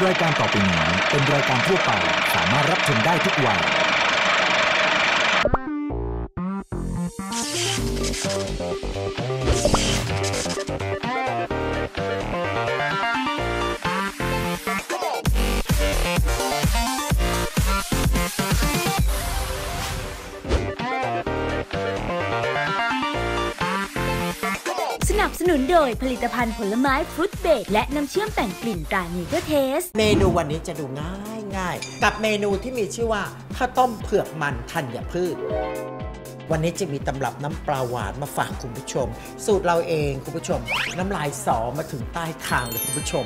รายการต่อไปนี้เป็นรายการทั่วไปสามารถรับชมได้ทุกวัยสนับสนุนโดยผลิตภัณฑ์ผลไม้ฟรุตเบรดและน้ำเชื่อมแต่งกลิ่นตราเนเจอร์เทสเมนูวันนี้จะดูง่ายกับเมนูที่มีชื่อว่าข้าวต้มเผือกมันธัญพืชวันนี้จะมีตำรับน้ำปลาหวานมาฝากคุณผู้ชมสูตรเราเองคุณผู้ชมน้ำลายสอมาถึงใต้คางเลยคุณผู้ชม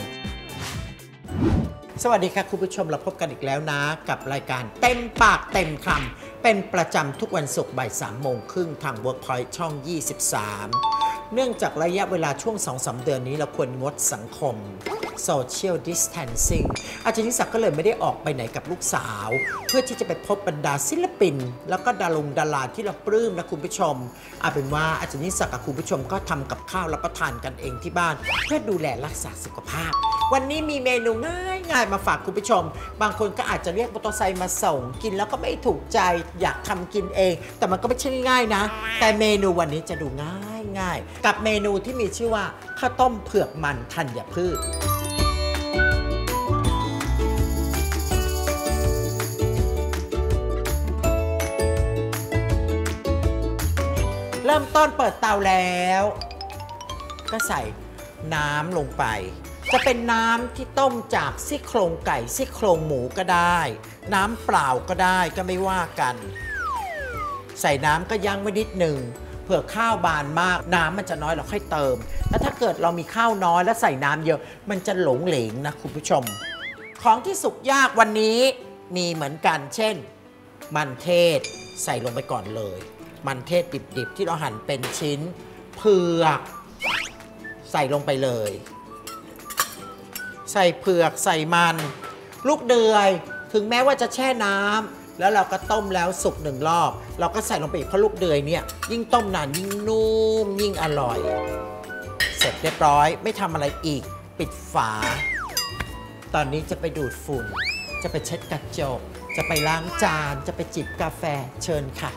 สวัสดีค่ะคุณผู้ชมเราพบกันอีกแล้วนะกับรายการเต็มปากเต็มคำเป็นประจำทุกวันศุกร์บ่าย 3:30 ทาง Workpoint ช่อง 23 เนื่องจากระยะเวลาช่วง 2-3 เดือนนี้เราควรงดสังคม Social Distancing อาจารย์นิสักก็เลยไม่ได้ออกไปไหนกับลูกสาวเพื่อที่จะไปพบบรรดาศิลปินแล้วก็ดาราที่เราปลื้มนะคุณผู้ชมเอาเป็นว่าอาจารย์นิสักกับคุณผู้ชมก็ทำกับข้าวรับประทานกันเองที่บ้านเพื่อดูแลรักษาสุขภาพวันนี้มีเมนูง่ายๆมาฝากคุณผู้ชมบางคนก็อาจจะเรียกมอเตอร์ไซค์มาส่งกินแล้วก็ไม่ถูกใจอยากทำกินเองแต่มันก็ไม่ใช่ง่ายนะแต่เมนูวันนี้จะดูง่ายกับเมนูที่มีชื่อว่าข้าวต้มเผือกมันธัญพืชเริ่มต้นเปิดเตาแล้วก็ใส่น้ำลงไปจะเป็นน้ำที่ต้มจากซี่โครงไก่ซี่โครงหมูก็ได้น้ำเปล่าก็ได้ก็ไม่ว่ากันใส่น้ำก็ยั้งไว้นิดหนึ่งเผื่อข้าวบานมากน้ำมันจะน้อยเราค่อยเติมแล้วถ้าเกิดเรามีข้าวน้อยแล้วใส่น้ำเยอะมันจะหลงเหลงนะคุณผู้ชมของที่สุกยากวันนี้มีเหมือนกันเช่นมันเทศใส่ลงไปก่อนเลยมันเทศดิบๆที่เราหั่นเป็นชิ้นเผือกใส่ลงไปเลยใส่เผือกใส่มันลูกเดือยถึงแม้ว่าจะแช่น้ำแล้วเราก็ต้มแล้วสุกหนึ่งรอบเราก็ใส่ลงไปอีกเพราะลูกเดือยเนี่ยยิ่งต้มนานยิ่งนุ่มยิ่งอร่อยเสร็จเรียบร้อยไม่ทำอะไรอีกปิดฝาตอนนี้จะไปดูดฝุ่นจะไปเช็ดกระจกจะไปล้างจานจะไปจิบกาแฟเชิญค่ะ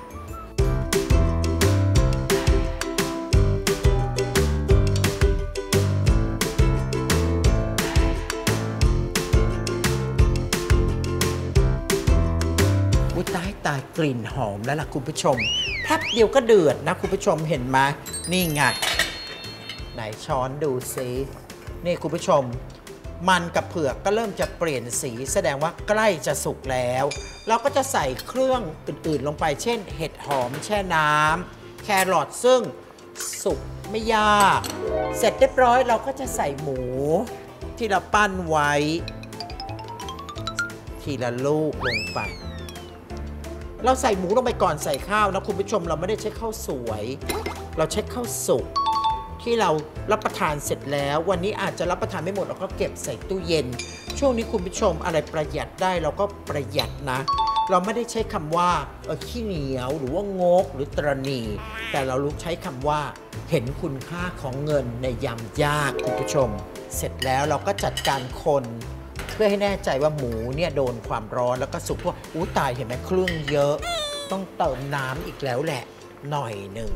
ตายกลิ่นหอมแล้วล่ะคุณผู้ชมแป๊บเดียวก็เดือดนะคุณผู้ชมเห็นไหมนี่ไงไหนช้อนดูซินี่คุณผู้ชมมันกับเผือกก็เริ่มจะเปลี่ยนสีแสดงว่าใกล้จะสุกแล้วเราก็จะใส่เครื่องอื่นๆลงไปเช่นเห็ดหอมแช่น้ำแครอทซึ่งสุกไม่ยากเสร็จเรียบร้อยเราก็จะใส่หมูที่เราปั้นไว้ทีละลูกลงไปเราใส่หมูลงไปก่อนใส่ข้าวนะคุณผู้ชมเราไม่ได้ใช้ข้าวสวยเราใช้ข้าวสุกที่เรารับประทานเสร็จแล้ววันนี้อาจจะรับประทานไม่หมดเราก็เก็บใส่ตู้เย็นช่วงนี้คุณผู้ชมอะไรประหยัดได้เราก็ประหยัดนะเราไม่ได้ใช้คำว่าขี้เหนียวหรือว่างกหรือตรณีแต่เรารู้ใช้คำว่าเห็นคุณค่าของเงินในยามยากคุณผู้ชมเสร็จแล้วเราก็จัดการคนเพื่อให้แน่ใจว่าหมูเนี่ยโดนความร้อนแล้วก็สุกเพราะตายเห็นไหมเครื่องเยอะต้องเติมน้ำอีกแล้วแหละหน่อยหนึ่ง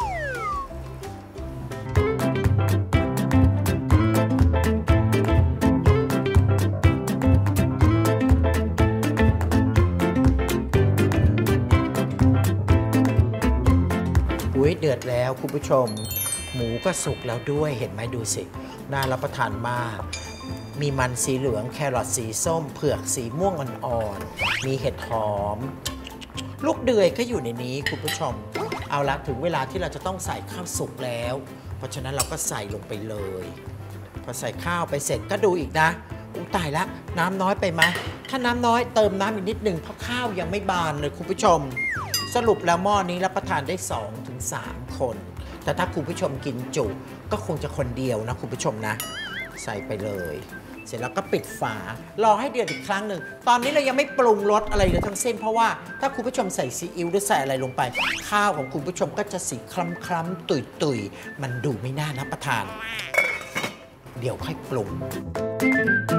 เดือดแล้วคุณผู้ชมหมูก็สุกแล้วด้วยเห็นไหมดูสิน่ารับประทานมากมีมันสีเหลืองแครอทสีส้มเผือกสีม่วงอ่อนๆมีเห็ดหอมลูกเดือยก็อยู่ในนี้คุณผู้ชมเอาละถึงเวลาที่เราจะต้องใส่ข้าวสุกแล้วเพราะฉะนั้นเราก็ใส่ลงไปเลยพอใส่ข้าวไปเสร็จก็ดูอีกนะตายละน้ำน้อยไปไหมถ้าน้ำน้อยเติมน้ำอีกนิดหนึ่งเพราะข้าวยังไม่บานเลยคุณผู้ชมสรุปแล้วหม้อนี้รับประทานได้ 2-3 คนแต่ถ้าคุณผู้ชมกินจุก็คงจะคนเดียวนะคุณผู้ชมนะใส่ไปเลยเสร็จแล้วก็ปิดฝารอให้เดือดอีกครั้งหนึ่งตอนนี้เรายังไม่ปรุงรสอะไรเลยทั้งสิ้นเพราะว่าถ้าคุณผู้ชมใส่ซีอิ๊วหรือใส่อะไรลงไปข้าวของคุณผู้ชมก็จะสีคล้ำๆตุยๆมันดูไม่น่ารับประทานเดี๋ยวค่อยปรุง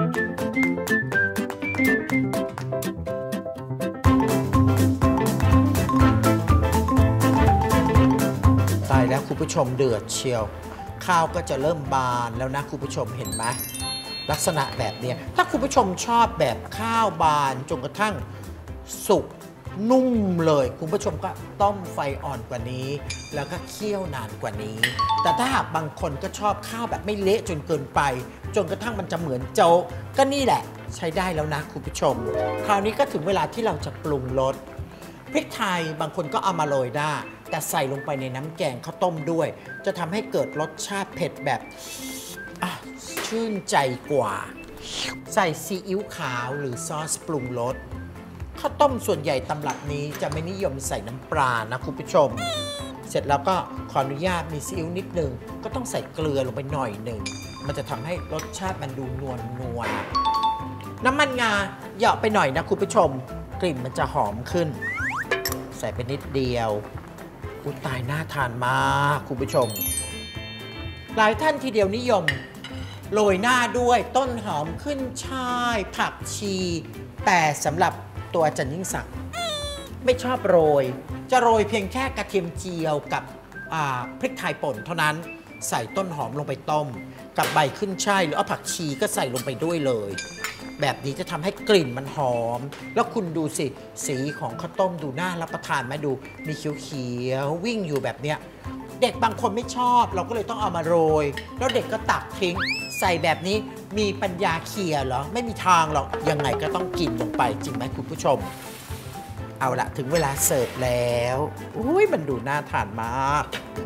ตายแล้วคุณผู้ชมเดือดเชียวข้าวก็จะเริ่มบานแล้วนะคุณผู้ชมเห็นไหมลักษณะแบบนี้ถ้าคุณผู้ชมชอบแบบข้าวบานจนกระทั่งสุกนุ่มเลยคุณผู้ชมก็ต้มไฟอ่อนกว่านี้แล้วก็เคี่ยวนานกว่านี้แต่ถ้าหากบางคนก็ชอบข้าวแบบไม่เละจนเกินไปจนกระทั่งมันจะเหมือนโจ๊กก็นี่แหละใช้ได้แล้วนะคุณผู้ชมคราวนี้ก็ถึงเวลาที่เราจะปรุงรสพริกไทยบางคนก็เอามาโรยได้แต่ใส่ลงไปในน้ำแกงข้าวต้มด้วยจะทำให้เกิดรสชาติเผ็ดแบบชื่นใจกว่าใส่ซีอิ๊วขาวหรือซอสปรุงรสข้าวต้มส่วนใหญ่ตำรับนี้จะไม่นิยมใส่น้ำปลานะคุณผู้ชมเสร็จแล้วก็ขออนุญาตมีซีอิ๊วนิดนึงก็ต้องใส่เกลือลงไปหน่อยหนึ่งมันจะทำให้รสชาติมันดูนวลน้ำมันงาเหยาะไปหน่อยนะคุณผู้ชมกลิ่นมันจะหอมขึ้นใส่ไปนิดเดียวอุ๊ยตายน่าทานมากคุณผู้ชมหลายท่านทีเดียวนิยมโรยหน้าด้วยต้นหอมขึ้นช่ายผักชีแต่สำหรับตัวอาจารย์ยิ่งศักดิ์ไม่ชอบโรยจะโรยเพียงแค่กระเทียมเจียวกับพริกไทยป่นเท่านั้นใส่ต้นหอมลงไปต้มกับใบขึ้นช่ายหรือเอาผักชีก็ใส่ลงไปด้วยเลยแบบนี้จะทำให้กลิ่นมันหอมแล้วคุณดูสิสีของข้าวต้มดูน่ารับประทานไหมดูมีเขียวๆวิ่งอยู่แบบเนี้ยเด็กบางคนไม่ชอบเราก็เลยต้องเอามาโรยแล้วเด็กก็ตักทิ้งใส่แบบนี้มีปัญญาเคี่ยเหรอไม่มีทางหรอกยังไงก็ต้องกินลงไปจริงไหมคุณผู้ชมเอาละถึงเวลาเสิร์ฟแล้วอุ้ยมันดูน่าทานมาก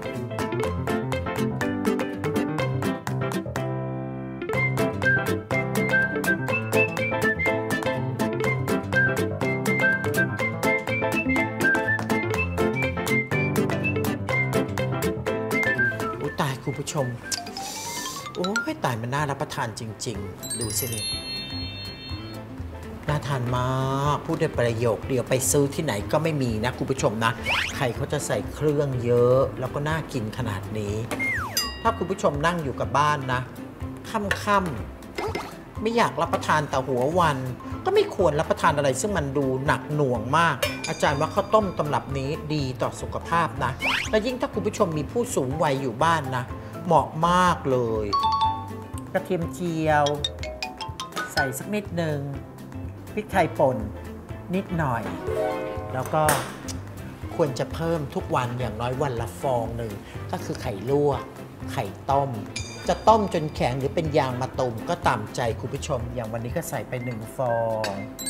คุณผู้ชมโอ้ยตายมันน่ารับประทานจริงๆดูสินี่น่าทานมากพูดได้ประโยคเดียวไปซื้อที่ไหนก็ไม่มีนะคุณผู้ชมนะใครเขาจะใส่เครื่องเยอะแล้วก็น่ากินขนาดนี้ถ้าคุณผู้ชมนั่งอยู่กับบ้านนะค่ำๆไม่อยากรับประทานแต่หัววันก็ไม่ควรรับประทานอะไรซึ่งมันดูหนักหน่วงมากอาจารย์ว่าข้าวต้มตำรับนี้ดีต่อสุขภาพนะและยิ่งถ้าคุณผู้ชมมีผู้สูงวัยอยู่บ้านนะเหมาะมากเลยกระเทียมเจียวใส่สักนิดหนึ่งพริกไทยป่นนิดหน่อยแล้วก็ควรจะเพิ่มทุกวันอย่างน้อยวันละฟองหนึ่งก็คือไข่ลวกไข่ต้มจะต้มจนแข็งหรือเป็นยางมะตูมก็ตามใจคุณผู้ชมอย่างวันนี้ก็ใส่ไป1 ฟอง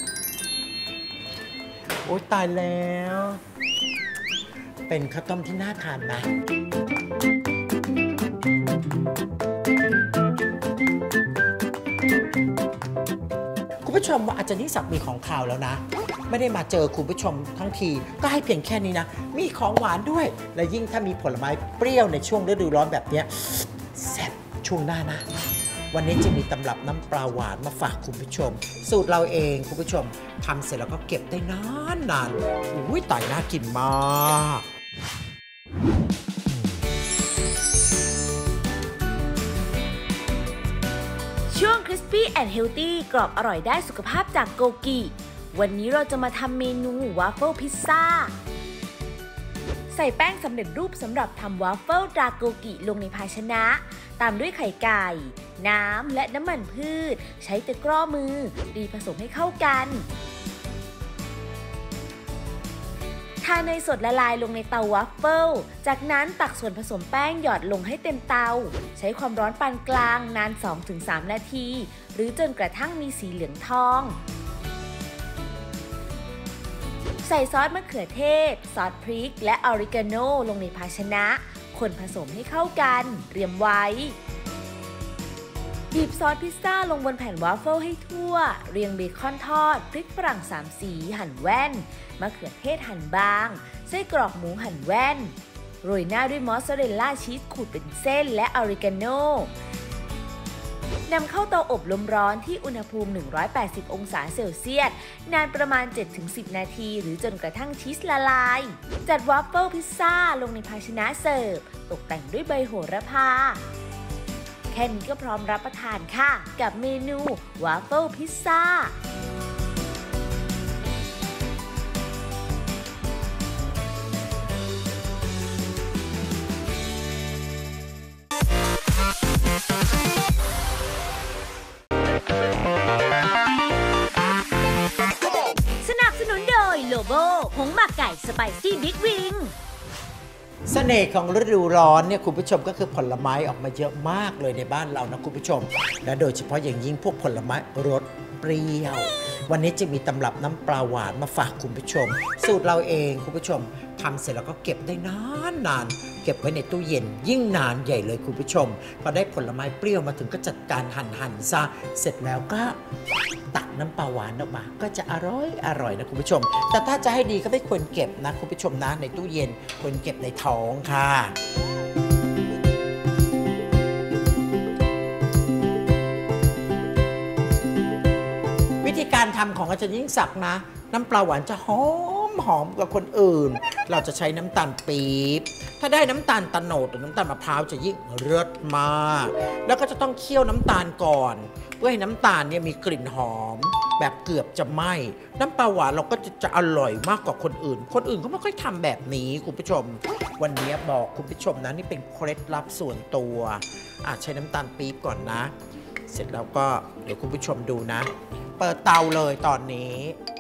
โอ๊ยตายแล้วเป็นข้าวต้มที่น่าทานนะคุณผู้ชมว่าอาจารย์ยิ่งศักดิ์มีของข่าวแล้วนะไม่ได้มาเจอคุณผู้ชมทั้งทีก็ให้เพียงแค่นี้นะมีของหวานด้วยและยิ่งถ้ามีผลไม้เปรี้ยวในช่วงฤดูร้อนแบบนี้แซ่บช่วงหน้านะวันนี้จะมีตำรับน้ำปลาหวานมาฝากคุณผู้ชมสูตรเราเองคุณผู้ชมทำเสร็จแล้วก็เก็บได้นานอุ้ยตายน่ากินมากช่วง Crispy and Healthy กรอบอร่อยได้สุขภาพจากโกกิวันนี้เราจะมาทำเมนูวาฟเฟิลพิซซ่าใส่แป้งสำเร็จรูปสำหรับทำวาฟเฟิลตราโกกิลงในภาชนะตามด้วยไข่ไก่น้ำและน้ำมันพืชใช้ตะกร้อมือตีผสมให้เข้ากันทาเนยสดละลายลงในเตาวาฟเฟิลจากนั้นตักส่วนผสมแป้งหยอดลงให้เต็มเตาใช้ความร้อนปานกลางนาน 2-3 นาทีหรือจนกระทั่งมีสีเหลืองทองใส่ซอสมะเขือเทศซอสพริกและออริกาโนลงในภาชนะคนผสมให้เข้ากันเตรียมไว้บีบซอสพิซซ่าลงบนแผ่นวาฟเฟิลให้ทั่วเรียงเบคอนทอดพริกฝรั่ง3 สีหั่นแว่นมะเขือเทศหั่นบางไส้กรอกหมูหั่นแว่นโรยหน้าด้วยมอสซาเรลล่าชีสขูดเป็นเส้นและออริกาโนนำเข้าเตาอบลมร้อนที่อุณหภูมิ180องศาเซลเซียสนานประมาณ 7-10 นาทีหรือจนกระทั่งชีสละลายจัดวาฟเฟิลพิซซ่าลงในภาชนะเสิร์ฟตกแต่งด้วยใบโหระพาแค่นี้ก็พร้อมรับประทานค่ะกับเมนูวาฟเฟิลพิซซ่าสนับสนุนโดยโลโบผงหมักไก่สไปซี่บิ๊กวิงเสน่ห์ของฤดูร้อนเนี่ยคุณผู้ชมก็คือผลไม้ออกมาเยอะมากเลยในบ้านเรานะคุณผู้ชมและโดยเฉพาะอย่างยิ่งพวกผลไม้รสเปรี้ยววันนี้จะมีตำรับน้ำปลาหวานมาฝากคุณผู้ชมสูตรเราเองคุณผู้ชมทำเสร็จแล้วก็เก็บได้นานเก็บไว้ในตู้เย็นยิ่งนานใหญ่เลยคุณผู้ชมพอได้ผลไม้เปรี้ยวมาถึงก็จัดการหั่นซะเสร็จแล้วก็ตักน้ำปลาหวานออกมาก็จะอร่อยนะคุณผู้ชมแต่ถ้าจะให้ดีก็ไม่ควรเก็บนะคุณผู้ชมนะในตู้เย็นควรเก็บในท้องค่ะวิธีการทำของอาจารย์ยิ่งศักดิ์นะน้ำปลาหวานจะหอมกว่าคนอื่นเราจะใช้น้ำตาลปี๊บถ้าได้น้ำตาลตะโนดหรือน้ำตาลมะพร้าวจะยิ่งเลิศมากแล้วก็จะต้องเคี่ยวน้ำตาลก่อนเพื่อให้น้ำตาลเนี่ยมีกลิ่นหอมแบบเกือบจะไหม้น้ำปลาหวานเราก็จะอร่อยมากกว่าคนอื่นเขาไม่ค่อยทำแบบนี้คุณผู้ชมวันนี้บอกคุณผู้ชมนะนี่เป็นเคล็ดลับส่วนตัวใช้น้ำตาลปี๊บก่อนนะเสร็จแล้วก็เดี๋ยวคุณผู้ชมดูนะเปิดเตาเลยตอนนี้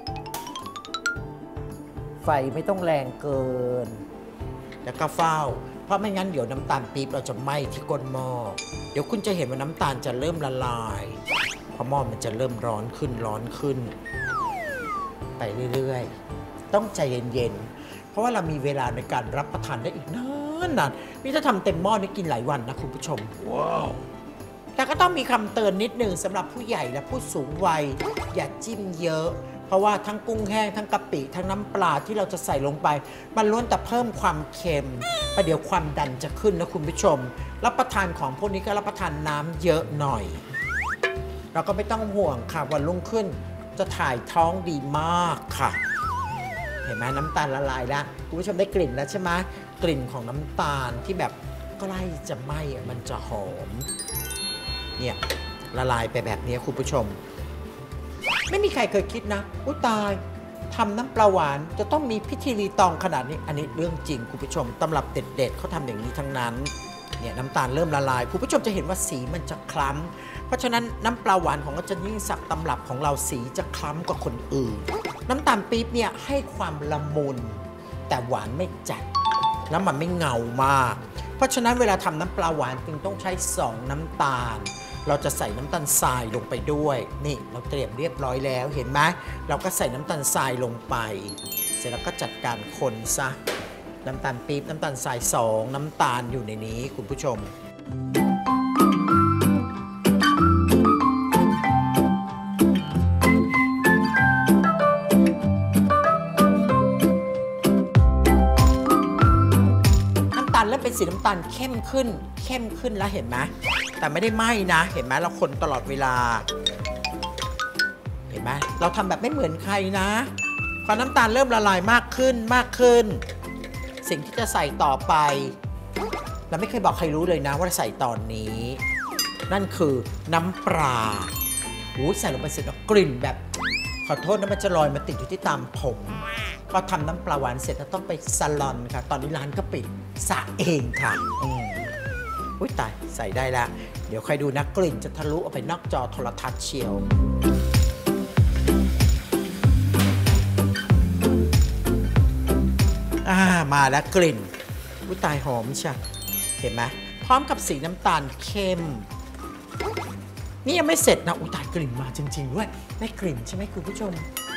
ไฟไม่ต้องแรงเกินแล้วก็เฝ้าเพราะไม่งั้นเดี๋ยวน้ำตาลปี๊บเราจะไหม้ที่ก้นหม้อเดี๋ยวคุณจะเห็นว่าน้ำตาลจะเริ่มละลายเพราะหม้อมันจะเริ่มร้อนขึ้นไปเรื่อยๆต้องใจเย็นๆเพราะว่าเรามีเวลาในการรับประทานได้อีกนานนี่ถ้าทำเต็มหม้อนี่กินหลายวันนะคุณผู้ชมว้าวแต่ก็ต้องมีคำเตือนนิดนึงสำหรับผู้ใหญ่และผู้สูงวัยอย่าจิ้มเยอะเพราะว่าทั้งกุ้งแห้งทั้งกะปิทั้งน้ำปลาที่เราจะใส่ลงไปมันล้วนแต่เพิ่มความเค็มประเดี๋ยวความดันจะขึ้นนะคุณผู้ชมรับประทานของพวกนี้ก็รับประทานน้ำเยอะหน่อยเราก็ไม่ต้องห่วงค่ะวันรุ่งขึ้นจะถ่ายท้องดีมากค่ะเห็นไหมน้ำตาลละลายแล้วคุณผู้ชมได้กลิ่นแล้วใช่ไหมกลิ่นของน้ำตาลที่แบบใกล้จะไหม้มันจะหอมเนี่ยละลายไปแบบนี้คุณผู้ชมไม่มีใครเคยคิดนะอุ๊ยตายทำน้ำปลาหวานจะต้องมีพิธีรีตองขนาดนี้อันนี้เรื่องจริงคุณผู้ชมตำรับเด็ดๆเขาทำอย่างนี้ทั้งนั้นเนี่ยน้ำตาลเริ่มละลายคุณผู้ชมจะเห็นว่าสีมันจะคล้ำเพราะฉะนั้นน้ำปลาหวานของอาจารย์ยิ่งศักดิ์ตำรับของเราสีจะคล้ำกว่าคนอื่นน้ำตาลปี๊บเนี่ยให้ความละมุนแต่หวานไม่จัดแล้วมันไม่เงามากเพราะฉะนั้นเวลาทำน้ำปลาหวานจึงต้องใช้2น้ำตาลเราจะใส่น้ำตาลทรายลงไปด้วยนี่เราเตรียมเรียบร้อยแล้วเห็นไหมเราก็ใส่น้ำตาลทรายลงไปเสร็จแล้วก็จัดการคนซะน้ำตาลปี๊บน้ำตาลทราย2น้ำตาลอยู่ในนี้คุณผู้ชมเริ่มเป็นสีน้ำตาลเข้มขึ้นแล้วเห็นไหมแต่ไม่ได้ไหม้นะเห็นไหมเราคนตลอดเวลาเห็นไหมเราทำแบบไม่เหมือนใครนะพอน้ำตาลเริ่มละลายมากขึ้นสิ่งที่จะใส่ต่อไปเราไม่เคยบอกใครรู้เลยนะว่าใส่ตอนนี้นั่นคือน้ำปลาใส่ลงไปเสร็จแล้วกลิ่นแบบขอโทษนะมันจะลอยมาติดอยู่ที่ตามผมพอทำน้ำปลาหวานเสร็จแล้วต้องไปซาลอนค่ะตอนนี้ร้านก็ปิดสระเองค่ะอุ้ยตายใส่ได้แล้วเดี๋ยวใครดูนะกลิ่นจะทะลุออกไปนอกจอโทรทัศน์เชียวมาแล้วกลิ่นอุ้ยตายหอมใช่เห็นไหมพร้อมกับสีน้ำตาลเข้มนี่ยังไม่เสร็จนะอุ้ยตายกลิ่นมาจริงๆด้วยได้กลิ่นใช่ไหมคุณผู้ชม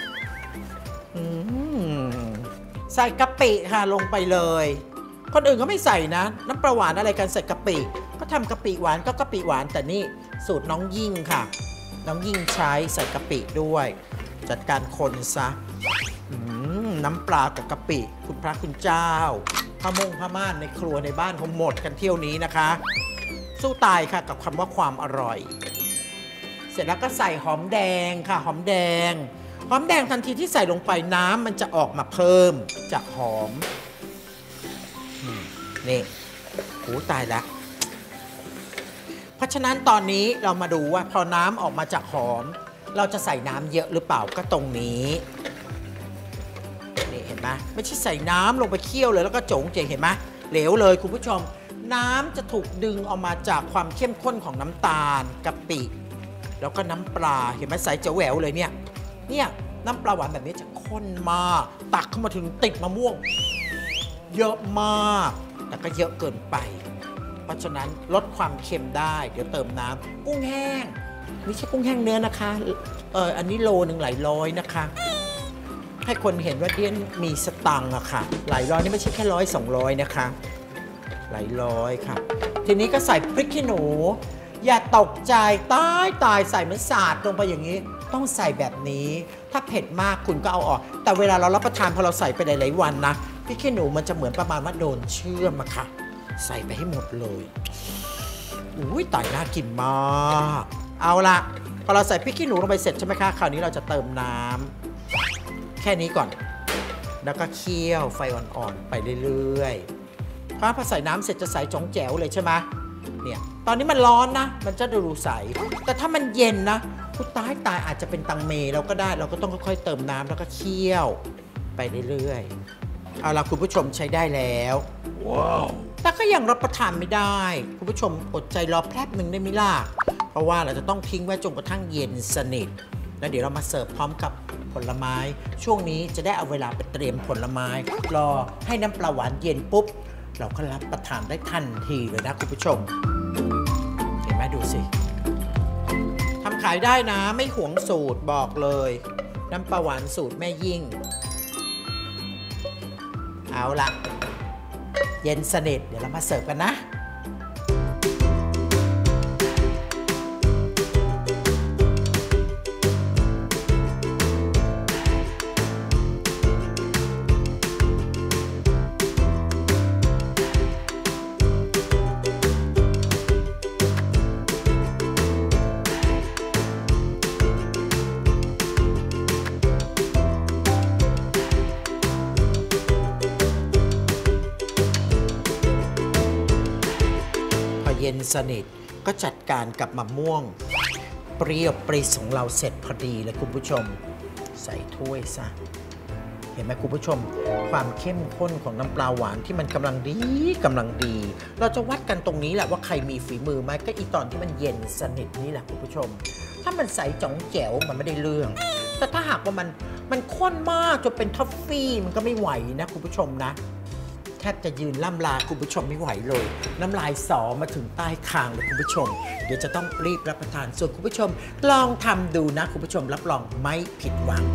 ใส่กะปิค่ะลงไปเลยคนอื่นก็ไม่ใส่นะน้ำปลาหวานอะไรกันใส่กะปิก็ทำกะปิหวานก็กะปิหวานแต่นี่สูตรน้องยิ่งค่ะน้องยิ่งใช้ใส่กะปิด้วยจัดการคนซะน้ำปลากับกะปิคุณพระคุณเจ้าพม่านในครัวในบ้านเขาหมดกันเที่ยวนี้นะคะสู้ตายค่ะกับคำว่าความอร่อยเสร็จแล้วก็ใส่หอมแดงค่ะหอมแดงทันทีที่ใส่ลงไปน้ำมันจะออกมาเพิ่มจากหอมนี่ตายแล้วเพราะฉะนั้นตอนนี้เรามาดูว่าพอน้ำออกมาจากหอมเราจะใส่น้ำเยอะหรือเปล่าก็ตรงนี้นี่เห็นไหมไม่ใช่ใส่น้ำลงไปเคี่ยวเลยแล้วก็โจงเจงเห็นไหมเหลวเลยคุณผู้ชมน้ำจะถูกดึงออกมาจากความเข้มข้นของน้ำตาลกะปิแล้วก็น้ำปลาเห็นไหมใสจะแหววเลยเนี่ยน้ำปลาหวานแบบนี้จะข้นมากตักเข้ามาถึงติดมะม่วงเยอะมากแต่ก็เยอะเกินไปเพราะฉะนั้นลดความเค็มได้เดี๋ยวเติมน้ำกุ้งแห้งไม่ใช่กุ้งแห้งเนื้อนะคะอันนี้โลนึงหลายร้อยนะคะให้คนเห็นว่าเดียนมีสตังค์อะค่ะหลายร้อยนี่ไม่ใช่แค่100-200นะคะหลายร้อยค่ะทีนี้ก็ใส่พริกขี้หนูอย่าตกใจตายใส่เหมือนสาดลงไปอย่างนี้ต้องใส่แบบนี้ถ้าเผ็ดมากคุณก็เอาออกแต่เวลาเรารับประทานพอเราใส่ไปหลายๆวันนะพริกขี้หนูมันจะเหมือนประมาณว่าโดนเชื่อมอะค่ะใส่ไปให้หมดเลยอุ้ยตายน่ากินมากเอาละพอเราใส่พริกขี้หนูลงไปเสร็จใช่ไหมคะคราวนี้เราจะเติมน้ำแค่นี้ก่อนแล้วก็เคี่ยวไฟอ่อนๆไปเรื่อยๆพอใส่น้ำเสร็จจะใส่จ๋องแจ๋วเลยใช่ไหมเนี่ยตอนนี้มันร้อนนะมันจะดูใสแต่ถ้ามันเย็นนะผู้ตายอาจจะเป็นตังเมเราก็ได้เราก็ต้องค่อยๆเติมน้ำแล้วก็เคี่ยวไปเรื่อยๆเอาล่ะคุณผู้ชมใช้ได้แล้วว้าวแต่ก็ยังรับประทานไม่ได้คุณผู้ชมอดใจรอแป๊บหนึ่งได้ไหมล่ะเพราะว่าเราจะต้องทิ้งไว้จนกระทั่งเย็นสนิทแล้วเดี๋ยวเรามาเสิร์ฟพร้อมกับผลไม้ช่วงนี้จะได้เอาเวลาไปเตรียมผลไม้รอให้น้ำปลาหวานเย็นปุ๊บเราก็รับประทานได้ทันทีเลยนะคุณผู้ชมเห็นไหมดูสิทำขายได้นะไม่หวงสูตรบอกเลยน้ำปลาหวานสูตรแม่ยิ่งเอาละเย็นสนิทเดี๋ยวเรามาเสิร์ฟกันนะเย็นสนิทก็จัดการกับมะม่วงเปรี้ยวปริศของเราเสร็จพอดีเลยคุณผู้ชมใส่ถ้วยซะเห็นไหมคุณผู้ชมความเข้มข้นของน้ำปลาหวานที่มันกำลังดีเราจะวัดกันตรงนี้แหละว่าใครมีฝีมือไหมก็อีตอนที่มันเย็นสนิทนี่แหละคุณผู้ชมถ้ามันใสจ๋องแจ๋วมันไม่ได้เรื่องแต่ถ้าหากว่ามันข้นมากจนเป็นท็อฟฟี่มันก็ไม่ไหวนะคุณผู้ชมนะแทบจะยืนล่ำลาคุณผู้ชมไม่ไหวเลยน้ำลายสอมาถึงใต้คางเลยคุณผู้ชมเดี๋ยวจะต้องรีบรับประทานส่วนคุณผู้ชมลองทำดูนะคุณผู้ชมรับรองไม่ผิดหวัง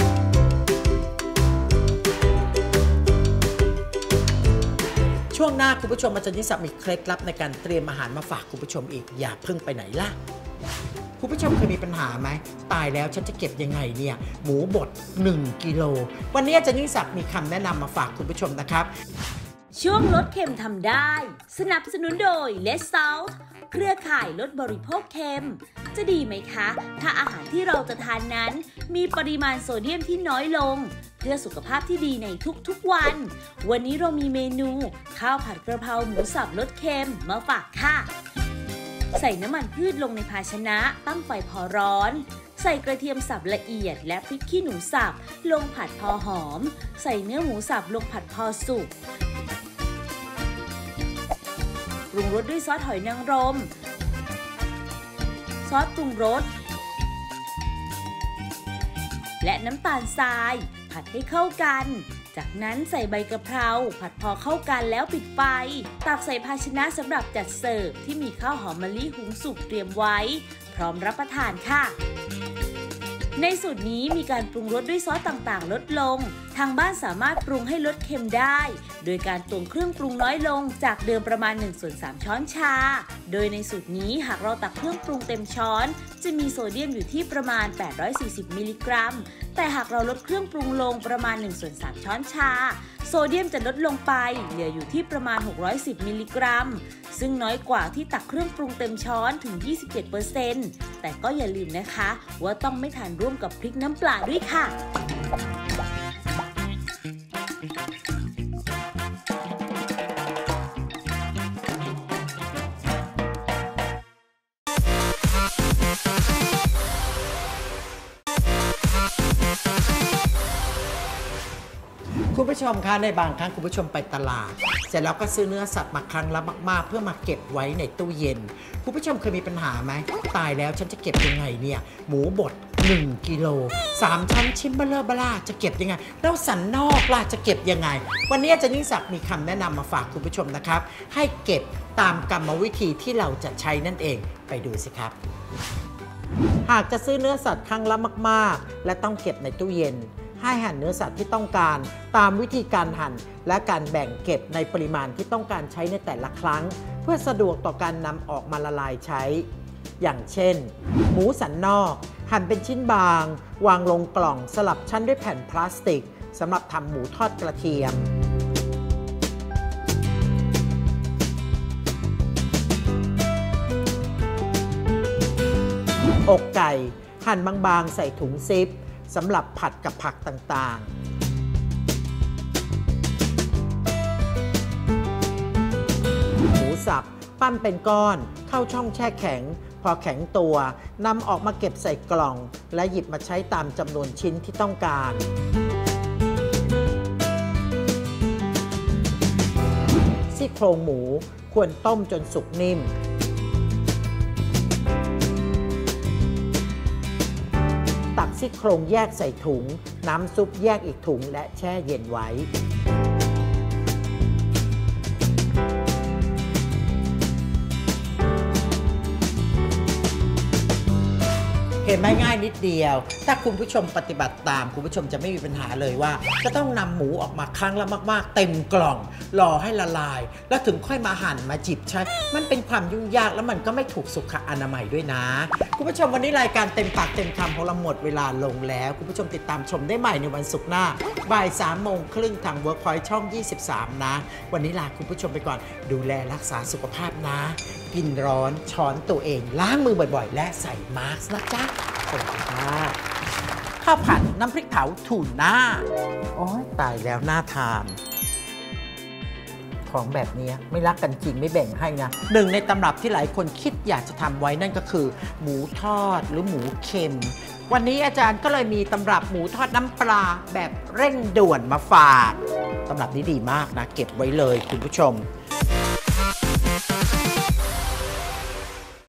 ช่วงหน้าคุณผู้ชมอาจารย์นิสักมีเคล็ดลับในการเตรียมอาหารมาฝากคุณผู้ชมอีกอย่าเพิ่งไปไหนล่ะคุณผู้ชมเคยมีปัญหาไหมตายแล้วฉันจะเก็บยังไงเนี่ยหมูบด1 กิโลวันนี้อาจารย์นิสักมีคำแนะนำมาฝากคุณผู้ชมนะครับช่วงลดเค็มทำได้สนับสนุนโดย Less Salt เครือข่ายลดบริโภคเค็มจะดีไหมคะถ้าอาหารที่เราจะทานนั้นมีปริมาณโซเดียมที่น้อยลงเพื่อสุขภาพที่ดีในทุกๆวันวันนี้เรามีเมนูข้าวผัดกระเพราหมูสับลดเค็มมาฝากค่ะใส่น้ำมันพืชลงในภาชนะตั้งไฟพอร้อนใส่กระเทียมสับละเอียดและพริกขี้หนูสับลงผัดพอหอมใส่เนื้อหมูสับลงผัดพอสุกปรุงรสด้วยซอสหอยนางรมซอสปรุงรสและน้ำตาลทรายผัดให้เข้ากันจากนั้นใส่ใบกะเพราผัดพอเข้ากันแล้วปิดไฟตักใส่ภาชนะสำหรับจัดเสิร์ฟที่มีข้าวหอมมะลิหุงสุกเตรียมไว้พร้อมรับประทานค่ะในสูตรนี้มีการปรุงรสด้วยซอสต่างๆลดลงทางบ้านสามารถปรุงให้ลดเค็มได้โดยการตวงเครื่องปรุงน้อยลงจากเดิมประมาณ 1/3 ช้อนชาโดยในสูตรนี้หากเราตักเครื่องปรุงเต็มช้อนจะมีโซเดียมอยู่ที่ประมาณ840มิลลิกรัมแต่หากเราลดเครื่องปรุงลงประมาณ 1/3 ช้อนชาโซเดียมจะลดลงไปเหลืออยู่ที่ประมาณ610มิลลิกรัมซึ่งน้อยกว่าที่ตักเครื่องปรุงเต็มช้อนถึง 27% แต่ก็อย่าลืมนะคะว่าต้องไม่ทานร่วมกับพริกน้ำปลาด้วยค่ะคุณผู้ชมคะในบางครั้งคุณผู้ชมไปตลาดเสร็จแล้วก็ซื้อเนื้อสัตว์มาครั้งละมากๆเพื่อมาเก็บไว้ในตู้เย็นคุณผู้ชมเคยมีปัญหาไหมตายแล้วฉันจะเก็บยังไงเนี่ยหมูบด1 กิโล3 ชั้นชิ้นเบลอเบล่าจะเก็บยังไงแล้วสันนอกล่ะจะเก็บยังไงวันนี้อาจารย์ยิ่งศักดิ์มีคำแนะนำมาฝากคุณผู้ชมนะครับให้เก็บตามกรรมวิธีที่เราจะใช้นั่นเองไปดูสิครับหากจะซื้อเนื้อสัตว์ครั้งละมากๆและต้องเก็บในตู้เย็นให้หั่นเนื้อสัตว์ที่ต้องการตามวิธีการหั่นและการแบ่งเก็บในปริมาณที่ต้องการใช้ในแต่ละครั้งเพื่อสะดวกต่อการนำออกมาละลายใช้อย่างเช่นหมูสันนอกหั่นเป็นชิ้นบางวางลงกล่องสลับชั้นด้วยแผ่นพลาสติกสำหรับทำหมูทอดกระเทียมอกไก่หั่นบางๆใส่ถุงซิปสำหรับผัดกับผักต่างๆหมูสับปั้นเป็นก้อนเข้าช่องแช่แข็งพอแข็งตัวนำออกมาเก็บใส่กล่องและหยิบมาใช้ตามจำนวนชิ้นที่ต้องการซี่โครงหมูควรต้มจนสุกนิ่มตักซี่โครงแยกใส่ถุงน้ำซุปแยกอีกถุงและแช่เย็นไว้เห็นไหมง่ายนิดเดียวถ้าคุณผู้ชมปฏิบัติตามคุณผู้ชมจะไม่มีปัญหาเลยว่าจะต้องนำหมูออกมาครั้งละมากๆเต็มกล่องรอให้ละลายแล้วถึงค่อยมาหั่นมาจิบใช้มันเป็นความยุ่งยากแล้วมันก็ไม่ถูกสุขอนามัยด้วยนะคุณผู้ชมวันนี้รายการเต็มปากเต็มคำของเราหมดเวลาลงแล้วคุณผู้ชมติดตามชมได้ใหม่ในวันศุกร์หน้าบ่าย3:30ทาง Workpoint ช่อง 23 นะวันนี้ลาคุณผู้ชมไปก่อนดูแลรักษาสุขภาพนะกินร้อนช้อนตัวเองล้างมือบ่อยๆและใส่มาสก์นะจ๊ะสวัสดีค่ะข้าวผัดน้ำพริกเผาทูน่าโอ้ยตายแล้วน่าทานของแบบนี้ไม่รักกันจริงไม่แบ่งให้นะหนึ่งในตำรับที่หลายคนคิดอยากจะทำไว้นั่นก็คือหมูทอดหรือหมูเค็มวันนี้อาจารย์ก็เลยมีตำรับหมูทอดน้ำปลาแบบเร่งด่วนมาฝากตำรับนี้ดีมากนะเก็บไว้เลยคุณผู้ชม